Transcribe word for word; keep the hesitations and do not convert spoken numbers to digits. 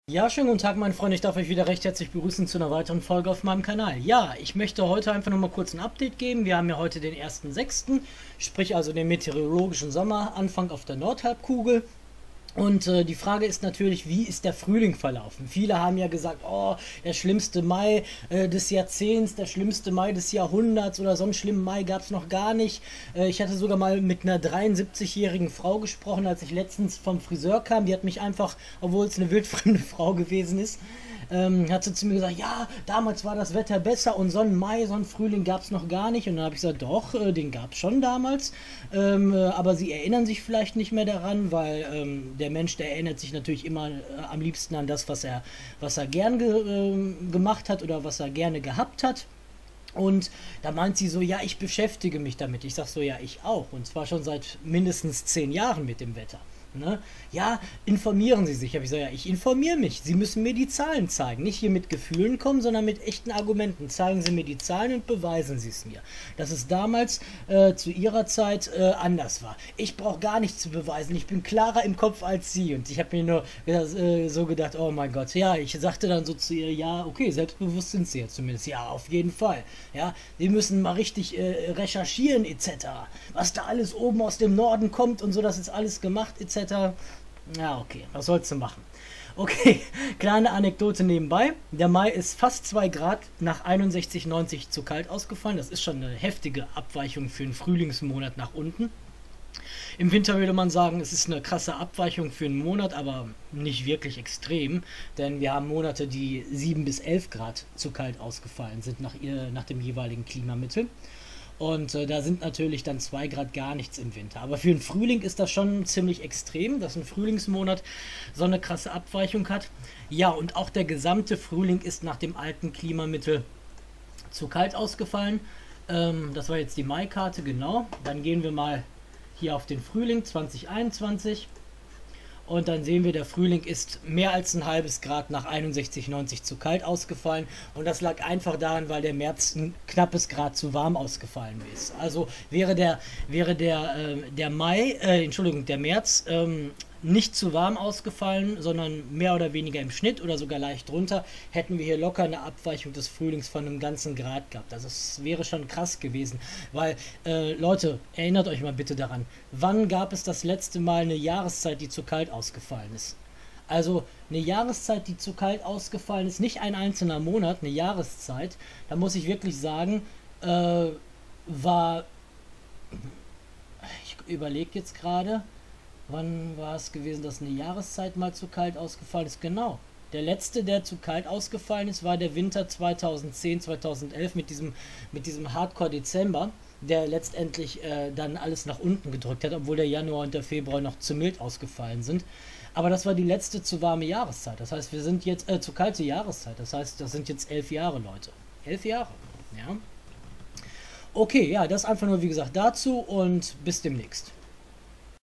Ja, schönen guten Tag, meine Freunde. Ich darf euch wieder recht herzlich begrüßen zu einer weiteren Folge auf meinem Kanal. Ja, ich möchte heute einfach nochmal kurz ein Update geben. Wir haben ja heute den ersten sechsten, sprich also den meteorologischen Sommeranfang auf der Nordhalbkugel. Und äh, die Frage ist natürlich, wie ist der Frühling verlaufen? Viele haben ja gesagt, oh, der schlimmste Mai äh, des Jahrzehnts, der schlimmste Mai des Jahrhunderts oder so einen schlimmen Mai gab es noch gar nicht. Äh, ich hatte sogar mal mit einer dreiundsiebzigjährigen Frau gesprochen, als ich letztens vom Friseur kam. Die hat mich einfach, obwohl es eine wildfremde Frau gewesen ist, ähm, hat sie zu mir gesagt, ja, damals war das Wetter besser und so einen Mai, so einen Frühling gab es noch gar nicht. Und dann habe ich gesagt, doch, äh, den gab es schon damals, ähm, äh, aber sie erinnern sich vielleicht nicht mehr daran, weil ähm, der Mensch, der erinnert sich natürlich immer äh, am liebsten an das, was er, was er gern ge äh, gemacht hat oder was er gerne gehabt hat. Und da meint sie so, ja, ich beschäftige mich damit. Ich sag so, ja, ich auch. Und zwar schon seit mindestens zehn Jahren mit dem Wetter. Ne? Ja, informieren Sie sich. Hab ich so, ja, ich informiere mich. Sie müssen mir die Zahlen zeigen. Nicht hier mit Gefühlen kommen, sondern mit echten Argumenten. Zeigen Sie mir die Zahlen und beweisen Sie es mir. Dass es damals äh, zu Ihrer Zeit äh, anders war. Ich brauche gar nichts zu beweisen. Ich bin klarer im Kopf als Sie. Und ich habe mir nur äh, so gedacht, oh mein Gott. Ja, ich sagte dann so zu ihr, ja, okay, selbstbewusst sind Sie ja zumindest. Ja, auf jeden Fall. Ja, Sie müssen mal richtig äh, recherchieren et cetera. Was da alles oben aus dem Norden kommt und so, das ist alles gemacht et cetera. Ja, okay, was sollst du machen? Okay, kleine Anekdote nebenbei. Der Mai ist fast zwei Grad nach einundsechzig neunzig zu kalt ausgefallen. Das ist schon eine heftige Abweichung für einen Frühlingsmonat nach unten. Im Winter würde man sagen, es ist eine krasse Abweichung für einen Monat, aber nicht wirklich extrem, denn wir haben Monate, die sieben bis elf Grad zu kalt ausgefallen sind nach, ihr, nach dem jeweiligen Klimamittel. Und äh, da sind natürlich dann zwei Grad gar nichts im Winter. Aber für den Frühling ist das schon ziemlich extrem, dass ein Frühlingsmonat so eine krasse Abweichung hat. Ja, und auch der gesamte Frühling ist nach dem alten Klimamittel zu kalt ausgefallen. Ähm, das war jetzt die Maikarte, genau. Dann gehen wir mal hier auf den Frühling zwanzig einundzwanzig. Und dann sehen wir, der Frühling ist mehr als ein halbes Grad nach einundsechzig neunzig zu kalt ausgefallen. Und das lag einfach daran, weil der März ein knappes Grad zu warm ausgefallen ist. Also wäre der, wäre der, äh, der Mai, äh, Entschuldigung, der März ähm, nicht zu warm ausgefallen, sondern mehr oder weniger im Schnitt oder sogar leicht drunter, hätten wir hier locker eine Abweichung des Frühlings von einem ganzen Grad gehabt. Also es wäre schon krass gewesen, weil, äh, Leute, erinnert euch mal bitte daran, wann gab es das letzte Mal eine Jahreszeit, die zu kalt ausgefallen ist? Also eine Jahreszeit, die zu kalt ausgefallen ist, nicht ein einzelner Monat, eine Jahreszeit, da muss ich wirklich sagen, äh, war, ich überlege jetzt gerade, wann war es gewesen, dass eine Jahreszeit mal zu kalt ausgefallen ist? Genau. Der letzte, der zu kalt ausgefallen ist, war der Winter zweitausendzehn, zweitausendelf mit diesem, mit diesem Hardcore-Dezember, der letztendlich äh, dann alles nach unten gedrückt hat, obwohl der Januar und der Februar noch zu mild ausgefallen sind. Aber das war die letzte zu warme Jahreszeit. Das heißt, wir sind jetzt, äh, zu kalte Jahreszeit. Das heißt, das sind jetzt elf Jahre, Leute. Elf Jahre, ja. Okay, ja, das einfach nur, wie gesagt, dazu und bis demnächst.